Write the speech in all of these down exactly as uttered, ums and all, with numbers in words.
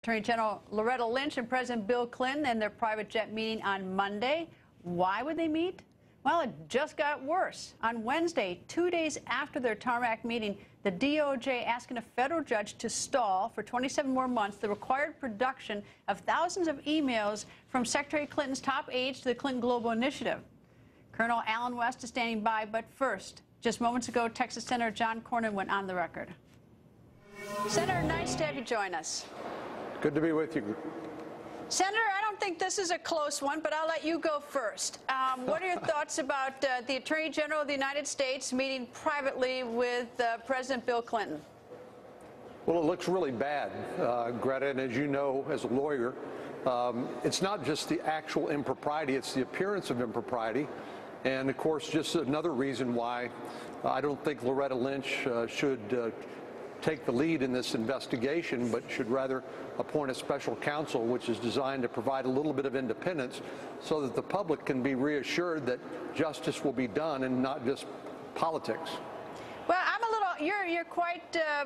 Attorney General Loretta Lynch and President Bill Clinton and their private jet meeting on Monday. Why would they meet? Well, it just got worse. On Wednesday, two days after their tarmac meeting, the D O J asking a federal judge to stall for twenty-seven more months the required production of thousands of emails from Secretary Clinton's top aides to the Clinton Global Initiative. Colonel Allen West is standing by, but first, just moments ago, Texas Senator John Cornyn went on the record. Senator, nice to have you join us. Good to be with you. Senator, I don't think this is a close one, but I'll let you go first. Um, what are your thoughts about uh, the Attorney General of the United States meeting privately with uh, President Bill Clinton? Well, it looks really bad, uh, Greta, and as you know, as a lawyer, um, it's not just the actual impropriety, it's the appearance of impropriety. And, of course, just another reason why I don't think Loretta Lynch uh, should uh, take the lead in this investigation, but should rather appoint a special counsel, which is designed to provide a little bit of independence so that the public can be reassured that justice will be done and not just politics. Well, I'm a little, you're, you're quite,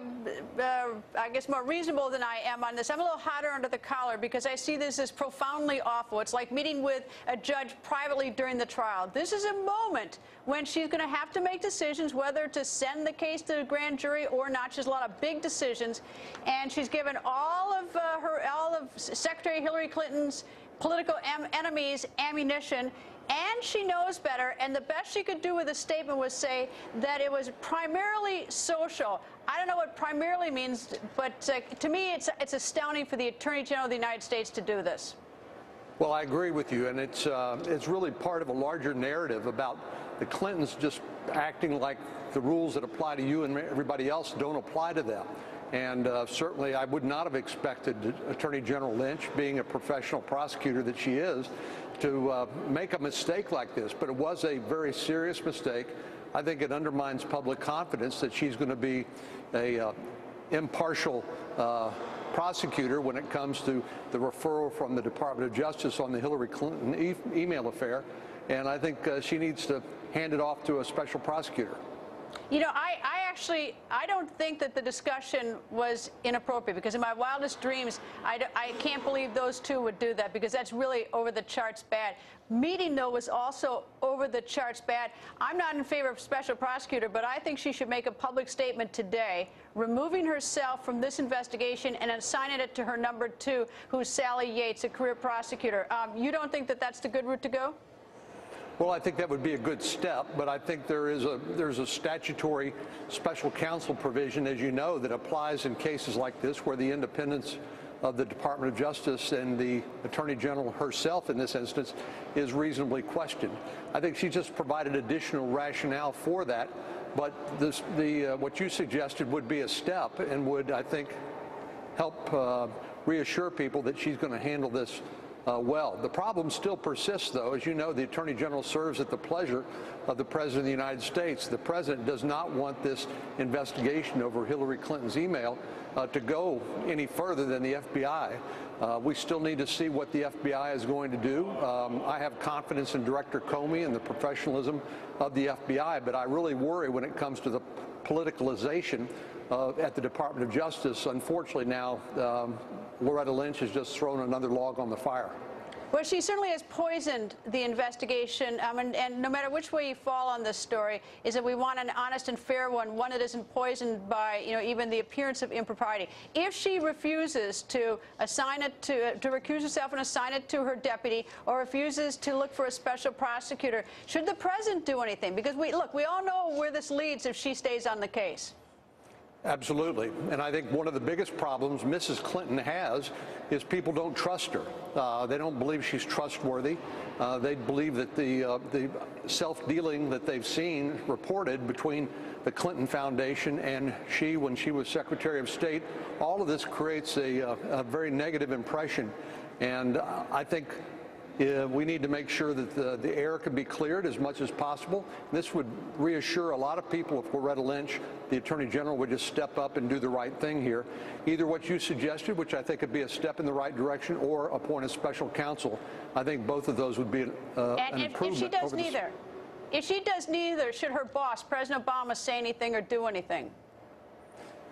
uh, uh, I guess, more reasonable than I am on this. I'm a little hotter under the collar because I see this as profoundly awful. It's like meeting with a judge privately during the trial. This is a moment when she's going to have to make decisions whether to send the case to the grand jury or not. She has a lot of big decisions, and she's given all of uh, her, all of Secretary Hillary Clinton's political em enemies ammunition. And she knows better, and the best she could do with a statement was say that it was primarily social. I don't know what primarily means, but uh, to me it's, it's astounding for the Attorney General of the United States to do this. Well, I agree with you, and it's, uh, it's really part of a larger narrative about the Clintons just acting like the rules that apply to you and everybody else don't apply to them. And uh, certainly I would not have expected Attorney General Lynch, being a professional prosecutor that she is, to uh, make a mistake like this. But it was a very serious mistake. I think it undermines public confidence that she's going to be a uh, impartial uh, prosecutor when it comes to the referral from the Department of Justice on the Hillary Clinton e email affair. And I think uh, she needs to hand it off to a special prosecutor. You know, I, I actually, I don't think that the discussion was inappropriate, because in my wildest dreams, I, I can't believe those two would do that, because that's really over the charts bad. Meeting, though, was also over the charts bad. I'm not in favor of special prosecutor, but I think she should make a public statement today, removing herself from this investigation and assigning it to her number two, who's Sally Yates, a career prosecutor. Um, you don't think that that's the good route to go? Well, I think that would be a good step, but I think there is a there's a statutory special counsel provision, as you know, that applies in cases like this where the independence of the Department of Justice and the Attorney General herself in this instance is reasonably questioned. I think she just provided additional rationale for that, but this, the uh, what you suggested would be a step and would, I think, help uh, reassure people that she's going to handle this Uh, well. The problem still persists, though. As you know, the Attorney General serves at the pleasure of the President of the United States. The President does not want this investigation over Hillary Clinton's email uh, to go any further than the F B I. Uh, we still need to see what the F B I is going to do. Um, I have confidence in Director Comey and the professionalism of the F B I, but I really worry when it comes to the politicalization uh, at the Department of Justice. Unfortunately now, um, Loretta Lynch has just thrown another log on the fire. Well, she certainly has poisoned the investigation, um, and, and no matter which way you fall on this story, is that we want an honest and fair one, one that isn't poisoned by, you know, even the appearance of impropriety. If she refuses to assign it to, to recuse herself and assign it to her deputy, or refuses to look for a special prosecutor, should the president do anything? Because we look, we all know where this leads if she stays on the case. Absolutely. And I think one of the biggest problems Missus Clinton has is people don't trust her. Uh, they don't believe she's trustworthy. Uh, they believe that the, uh, the self-dealing that they've seen reported between the Clinton Foundation and she when she was Secretary of State, all of this creates a, a very negative impression. And uh, I think Uh, we need to make sure that the, the air can be cleared as much as possible. This would reassure a lot of people if Loretta Lynch, the Attorney General, would just step up and do the right thing here. Either what you suggested, which I think would be a step in the right direction, or appoint a special counsel. I think both of those would be uh, and an if, improvement. if she does over neither, if she does neither, should her boss, President Obama, say anything or do anything?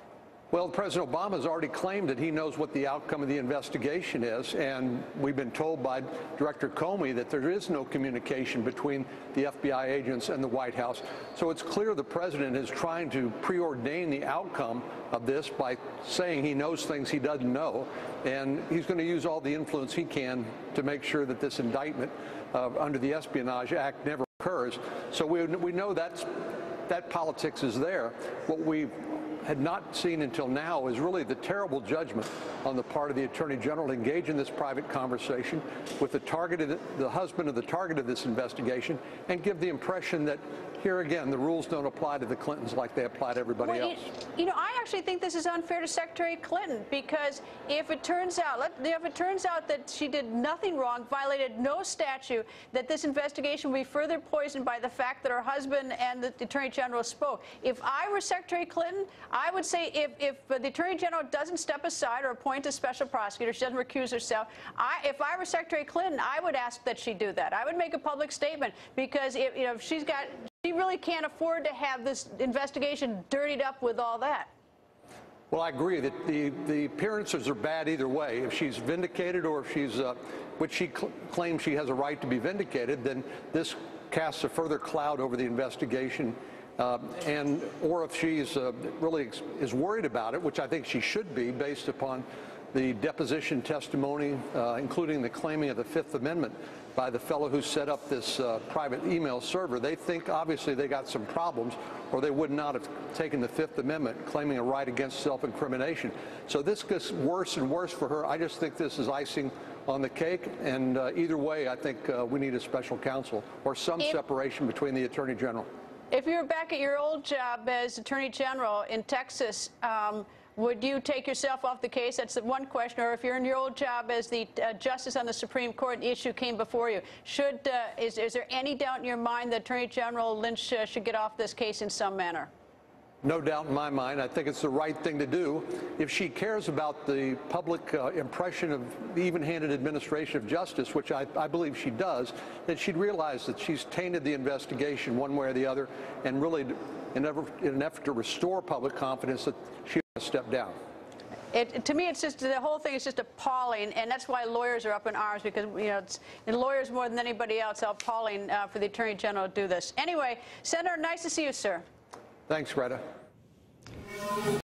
Well, President Obama has already claimed that he knows what the outcome of the investigation is, and we've been told by Director Comey that there is no communication between the F B I agents and the White House. So it's clear the president is trying to preordain the outcome of this by saying he knows things he doesn't know, and he's going to use all the influence he can to make sure that this indictment uh, under the Espionage Act never occurs. So we, we know that's, that politics is there. What we had not seen until now is really the terrible judgment on the part of the Attorney General to engage in this private conversation with the target of the, the husband of the target of this investigation, and give the impression that here again the rules don't apply to the Clintons like they apply to everybody well, else. You, you know, I actually think this is unfair to Secretary Clinton, because if it turns out, let, if it turns out that she did nothing wrong, violated no statute, that this investigation will be further poisoned by the fact that her husband and the Attorney General spoke. If I were Secretary Clinton, I would say if, if the Attorney General doesn't step aside or appoint a special prosecutor, she doesn't recuse herself, I, if I were Secretary Clinton, I would ask that she do that. I would make a public statement, because if, you know, if she's got, she really can't afford to have this investigation dirtied up with all that. Well, I agree that the, the appearances are bad either way. If she's vindicated, or if she's, uh, which she cl claims she has a right to be vindicated, then this casts a further cloud over the investigation. Uh, and or if she's uh, really ex is worried about it, which I think she should be based upon the deposition testimony, uh, including the claiming of the Fifth Amendment by the fellow who set up this uh, private email server. They think obviously they got some problems, or they would not have taken the Fifth Amendment, claiming a right against self-incrimination. So this gets worse and worse for her. I just think this is icing on the cake, and uh, either way, I think uh, we need a special counsel or some if separation between the Attorney General. If you were back at your old job as Attorney General in Texas, um, would you take yourself off the case? That's the one question. Or if you're in your old job as the uh, justice on the Supreme Court and the issue came before you, should uh, is, is there any doubt in your mind that Attorney General Lynch uh, should get off this case in some manner? No doubt in my mind. I think it's the right thing to do. If she cares about the public uh, impression of the even-handed administration of justice, which I, I believe she does, then she'd realize that she's tainted the investigation one way or the other, and really, in, ever, in an effort to restore public confidence, that she ought to step down. It, to me, it's just, the whole thing is just appalling, and that's why lawyers are up in arms, because, you know, it's, and lawyers more than anybody else are appalling uh, for the Attorney General to do this. Anyway, Senator, nice to see you, sir. Thanks, Greta.